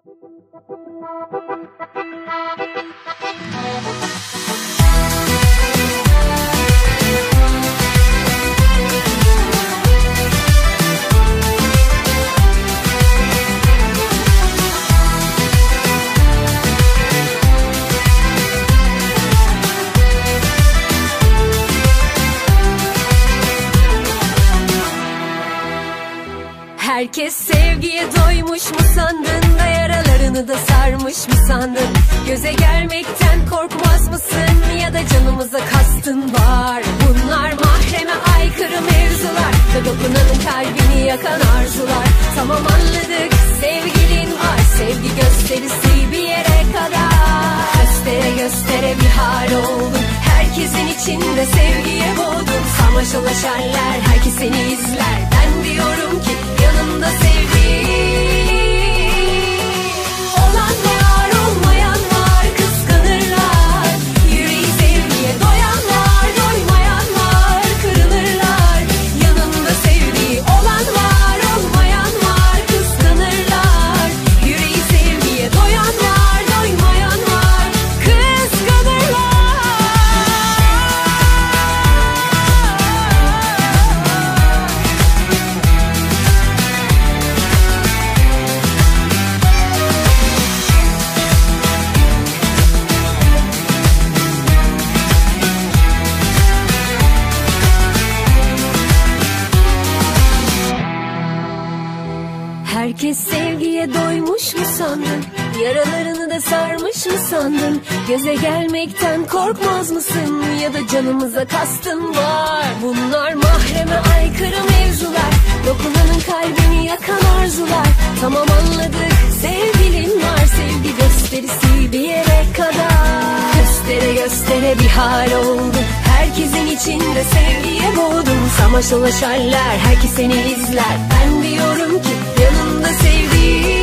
Herkes sevgiye doymuş mu sandın da yaralarını da sarmış mı sandın? Göze gelmekten korkmaz mısın ya da canımıza kastın var? Bunlar mahreme aykırı mevzular ve dokunanın kalbini yakan arzular. Tamam anladık, sevgilin var, sevgi gösterisi bir yere kadar. Göstere göstere bir hal oldun, herkesin içinde sevgiye boğdun. Sarmaşılaşanlar, herkes seni izler, ben diyorum ki yanımda sevdiğin olan var, olmayan var, kıskanırlar. Yüreği sevgiye doyan var, doymayan var, kırılırlar. Yanımda sevdiği olan var, olmayan var, kıskanırlar. Yüreği sevgiye doyan var, doymayan var, kıskanırlar. Herkes sevgiye doymuş mu sandın? Yaralarını da sarmış mı sandın? Göze gelmekten korkmaz mısın? Ya da canımıza kastın var? Bunlar mahreme aykırı mevzular, dokunanın kalbini yakan arzular. Tamam anladık, sevgilin var, sevgi gösterisi bir yere kadar. Göstere göstere bir hal oldu, herkesin içinde sevgiye boğdum. Samaşılaşarlar, herkes seni izler, ben diyorum ki yanımda sevdiğin